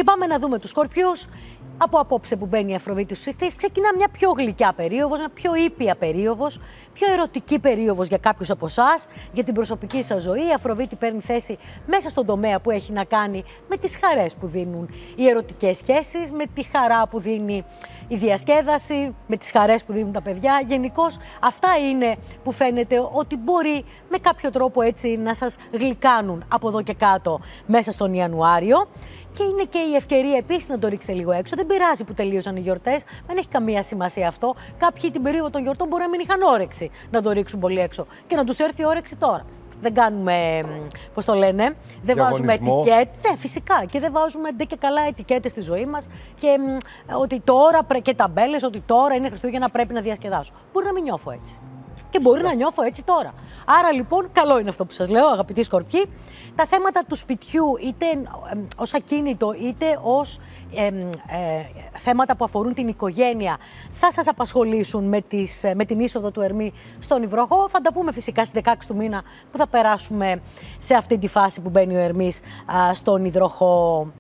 Και πάμε να δούμε τους Σκορπιούς. Από απόψε που μπαίνει η Αφροδίτη στους Ιχθύες, ξεκινά μια πιο γλυκιά περίοδος, μια πιο ήπια περίοδος, πιο ερωτική περίοδος για κάποιους από εσάς, για την προσωπική σας ζωή. Η Αφροδίτη παίρνει θέση μέσα στον τομέα που έχει να κάνει με τις χαρές που δίνουν οι ερωτικές σχέσεις, με τη χαρά που δίνει η διασκέδαση, με τις χαρές που δίνουν τα παιδιά. Γενικώς αυτά είναι που φαίνεται ότι μπορεί με κάποιο τρόπο έτσι να σας γλυκάνουν από εδώ και κάτω μέσα στον Ιανουάριο. Και είναι και η ευκαιρία επίσης να το ρίξετε λίγο έξω. Δεν πειράζει που τελείωσαν οι γιορτές, δεν έχει καμία σημασία αυτό. Κάποιοι την περίοδο των γιορτών μπορεί να μην είχαν όρεξη να το ρίξουν πολύ έξω και να τους έρθει η όρεξη τώρα. Δεν κάνουμε, πώς το λένε, δεν βάζουμε ετικέτες. Ναι, φυσικά. Και δεν βάζουμε ντε και καλά ετικέτες στη ζωή μας. Και ότι τώρα και ταμπέλες, ότι τώρα είναι Χριστούγεννα, πρέπει να διασκεδάσω. Μπορεί να μην νιώθω έτσι. Και μπορεί να νιώθω έτσι τώρα. Άρα λοιπόν, καλό είναι αυτό που σας λέω, αγαπητοί Σκορπιοί. Τα θέματα του σπιτιού, είτε ως ακίνητο, είτε ως θέματα που αφορούν την οικογένεια, θα σας απασχολήσουν με την είσοδο του Ερμή στον Υδροχόο. Θα τα πούμε φυσικά στις 16 του μήνα που θα περάσουμε σε αυτή τη φάση που μπαίνει ο Ερμής στον Υδροχόο.